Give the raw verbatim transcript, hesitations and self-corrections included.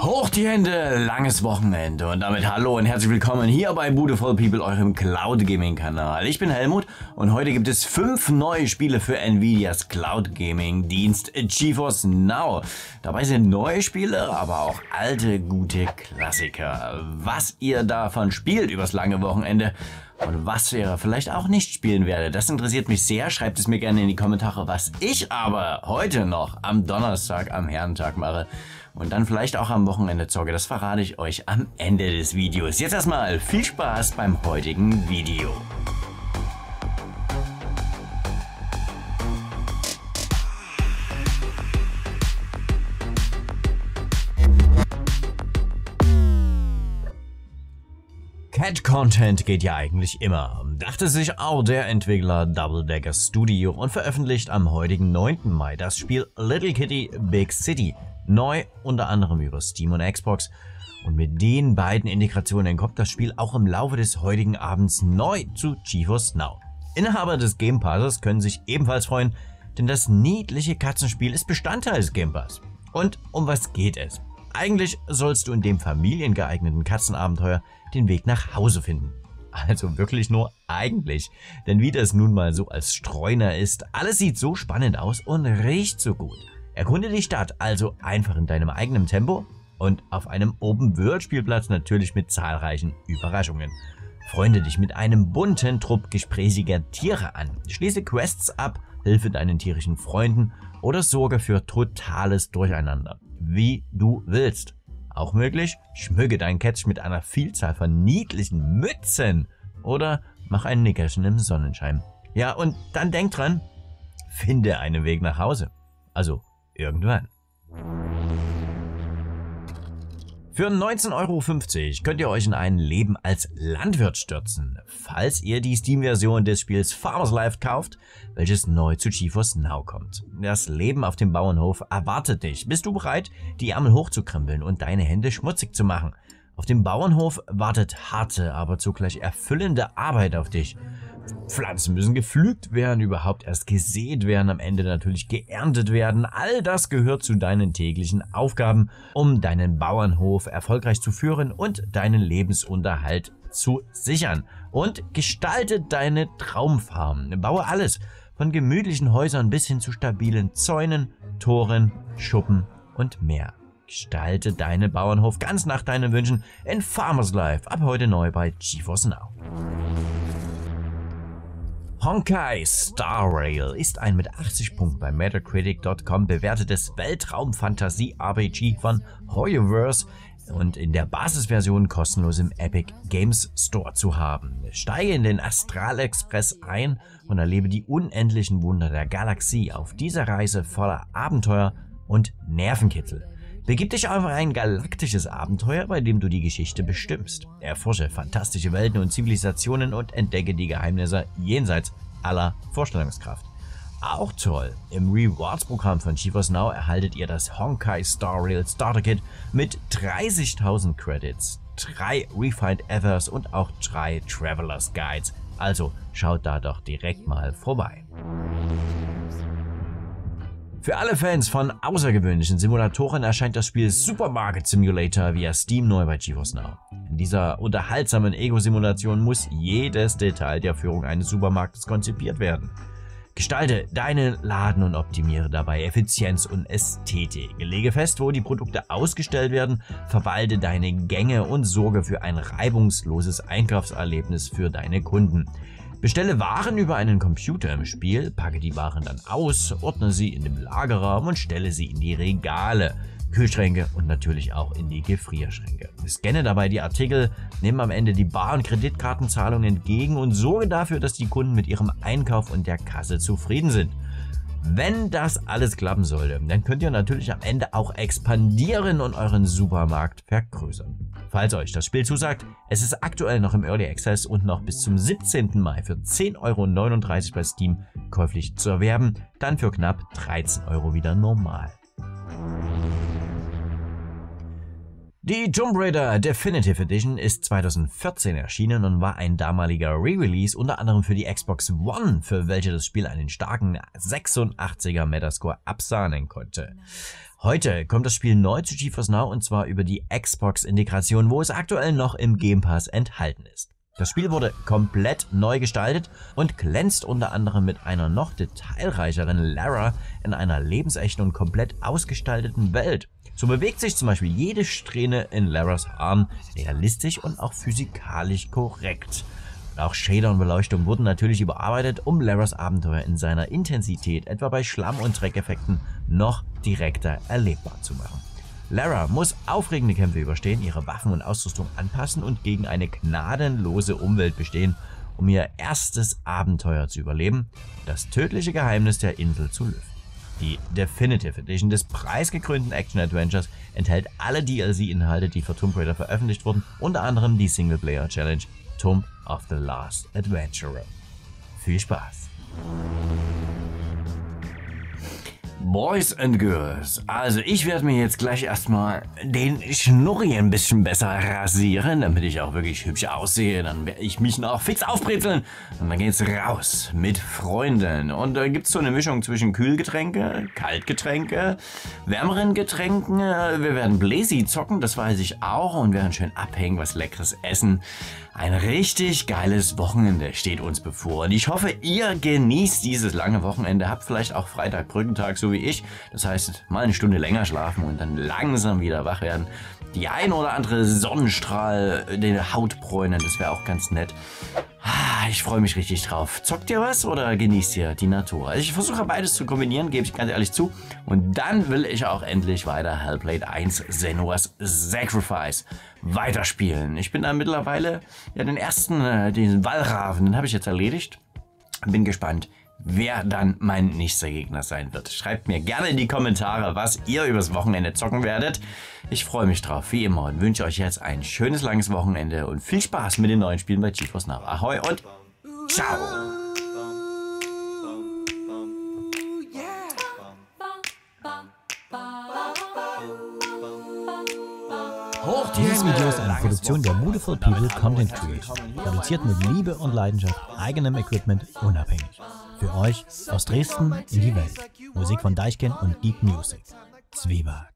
Hoch die Hände, langes Wochenende und damit hallo und herzlich willkommen hier bei Beautiful People, eurem Cloud Gaming Kanal. Ich bin Helmut und heute gibt es fünf neue Spiele für Nvidias Cloud Gaming Dienst GeForce Now. Dabei sind neue Spiele, aber auch alte, gute Klassiker. Was ihr davon spielt übers lange Wochenende und was ihr vielleicht auch nicht spielen werdet, das interessiert mich sehr. Schreibt es mir gerne in die Kommentare, was ich aber heute noch am Donnerstag, am Herrentag mache. Und dann vielleicht auch am Wochenende zocke, das verrate ich euch am Ende des Videos. Jetzt erstmal viel Spaß beim heutigen Video. Cat-Content geht ja eigentlich immer, dachte sich auch der Entwickler Double Decker Studio und veröffentlicht am heutigen neunten Mai das Spiel Little Kitty Big City. Neu unter anderem über Steam und Xbox, und mit den beiden Integrationen kommt das Spiel auch im Laufe des heutigen Abends neu zu GeForce Now. Inhaber des Game Passes können sich ebenfalls freuen, denn das niedliche Katzenspiel ist Bestandteil des Game Pass. Und um was geht es? Eigentlich sollst du in dem familiengeeigneten Katzenabenteuer den Weg nach Hause finden. Also wirklich nur eigentlich, denn wie das nun mal so als Streuner ist, alles sieht so spannend aus und riecht so gut. Erkunde die Stadt also einfach in deinem eigenen Tempo und auf einem Open-World-Spielplatz natürlich mit zahlreichen Überraschungen. Freunde dich mit einem bunten Trupp gesprächiger Tiere an, schließe Quests ab, hilfe deinen tierischen Freunden oder sorge für totales Durcheinander, wie du willst. Auch möglich, schmücke dein Kätzchen mit einer Vielzahl von niedlichen Mützen oder mach ein Nickerchen im Sonnenschein. Ja, und dann denk dran, finde einen Weg nach Hause. Also irgendwann. Für neunzehn Euro fünfzig könnt ihr euch in ein Leben als Landwirt stürzen, falls ihr die Steam-Version des Spiels Farmers Life kauft, welches neu zu GeForce Now kommt. Das Leben auf dem Bauernhof erwartet dich. Bist du bereit, die Ärmel hochzukrempeln und deine Hände schmutzig zu machen? Auf dem Bauernhof wartet harte, aber zugleich erfüllende Arbeit auf dich. Pflanzen müssen gepflügt werden, überhaupt erst gesät werden, am Ende natürlich geerntet werden. All das gehört zu deinen täglichen Aufgaben, um deinen Bauernhof erfolgreich zu führen und deinen Lebensunterhalt zu sichern. Und gestalte deine Traumfarm. Baue alles, von gemütlichen Häusern bis hin zu stabilen Zäunen, Toren, Schuppen und mehr. Gestalte deinen Bauernhof ganz nach deinen Wünschen in Farmers Life, ab heute neu bei GeForce Now. Honkai Star Rail ist ein mit achtzig Punkten bei Metacritic Punkt com bewertetes Weltraum-Fantasie-R P G von Hoyoverse und in der Basisversion kostenlos im Epic Games Store zu haben. Steige in den Astral Express ein und erlebe die unendlichen Wunder der Galaxie auf dieser Reise voller Abenteuer und Nervenkitzel. Begib dich auf ein galaktisches Abenteuer, bei dem du die Geschichte bestimmst. Erforsche fantastische Welten und Zivilisationen und entdecke die Geheimnisse jenseits aller Vorstellungskraft. Auch toll, im Rewards-Programm von GeForce Now erhaltet ihr das Honkai Star Rail Starter Kit mit dreißigtausend Credits, drei Refined Ethers und auch drei Travelers Guides. Also schaut da doch direkt mal vorbei. Für alle Fans von außergewöhnlichen Simulatoren erscheint das Spiel Supermarket Simulator via Steam neu bei GeForce Now. In dieser unterhaltsamen Ego-Simulation muss jedes Detail der Führung eines Supermarktes konzipiert werden. Gestalte deinen Laden und optimiere dabei Effizienz und Ästhetik. Lege fest, wo die Produkte ausgestellt werden, verwalte deine Gänge und sorge für ein reibungsloses Einkaufserlebnis für deine Kunden. Bestelle Waren über einen Computer im Spiel, packe die Waren dann aus, ordne sie in dem Lagerraum und stelle sie in die Regale, Kühlschränke und natürlich auch in die Gefrierschränke. Scanne dabei die Artikel, nehme am Ende die Bar- und Kreditkartenzahlung entgegen und sorge dafür, dass die Kunden mit ihrem Einkauf und der Kasse zufrieden sind. Wenn das alles klappen sollte, dann könnt ihr natürlich am Ende auch expandieren und euren Supermarkt vergrößern. Falls euch das Spiel zusagt, es ist aktuell noch im Early Access und noch bis zum siebzehnten Mai für zehn Euro neununddreißig bei Steam käuflich zu erwerben, dann für knapp dreizehn Euro wieder normal. Die Tomb Raider Definitive Edition ist zweitausendvierzehn erschienen und war ein damaliger Re-Release unter anderem für die Xbox One, für welche das Spiel einen starken sechsundachtziger Metascore absahnen konnte. Heute kommt das Spiel neu zu GeForce Now und zwar über die Xbox-Integration, wo es aktuell noch im Game Pass enthalten ist. Das Spiel wurde komplett neu gestaltet und glänzt unter anderem mit einer noch detailreicheren Lara in einer lebensechten und komplett ausgestalteten Welt. So bewegt sich zum Beispiel jede Strähne in Laras Haaren realistisch und auch physikalisch korrekt. Und auch Shader und Beleuchtung wurden natürlich überarbeitet, um Laras Abenteuer in seiner Intensität, etwa bei Schlamm- und Dreckeffekten, noch direkter erlebbar zu machen. Lara muss aufregende Kämpfe überstehen, ihre Waffen und Ausrüstung anpassen und gegen eine gnadenlose Umwelt bestehen, um ihr erstes Abenteuer zu überleben, das tödliche Geheimnis der Insel zu lüften. Die Definitive Edition des preisgekrönten Action-Adventures enthält alle D L C-Inhalte, die für Tomb Raider veröffentlicht wurden, unter anderem die Singleplayer-Challenge Tomb of the Last Adventurer. Viel Spaß! Boys and Girls, also ich werde mir jetzt gleich erstmal den Schnurri ein bisschen besser rasieren, damit ich auch wirklich hübsch aussehe. Dann werde ich mich noch fix aufbrezeln und dann geht's raus mit Freunden. Und da gibt's so eine Mischung zwischen Kühlgetränke, Kaltgetränke, wärmeren Getränken. Wir werden Blazy zocken, das weiß ich auch, und werden schön abhängen, was Leckeres essen. Ein richtig geiles Wochenende steht uns bevor und ich hoffe, ihr genießt dieses lange Wochenende, habt vielleicht auch Freitag Brückentag, so wie ich. Das heißt, mal eine Stunde länger schlafen und dann langsam wieder wach werden. Die ein oder andere Sonnenstrahl, den Haut bräunen, das wäre auch ganz nett. Ich freue mich richtig drauf. Zockt ihr was oder genießt ihr die Natur? Also ich versuche beides zu kombinieren, gebe ich ganz ehrlich zu. Und dann will ich auch endlich weiter Hellblade eins Senua's Sacrifice weiterspielen. Ich bin da mittlerweile, ja, den ersten, äh, den Wallraven, den habe ich jetzt erledigt. Bin gespannt, wer dann mein nächster Gegner sein wird. Schreibt mir gerne in die Kommentare, was ihr übers Wochenende zocken werdet. Ich freue mich drauf, wie immer, und wünsche euch jetzt ein schönes, langes Wochenende und viel Spaß mit den neuen Spielen bei GeForce Now. Ahoi und ciao! Dieses Video ist eine Produktion der Moodful People Content Creation. Produziert mit Liebe und Leidenschaft, eigenem Equipment, unabhängig. Für euch aus Dresden in die Welt. Musik von Deichkind und Geek Music. Zwieback.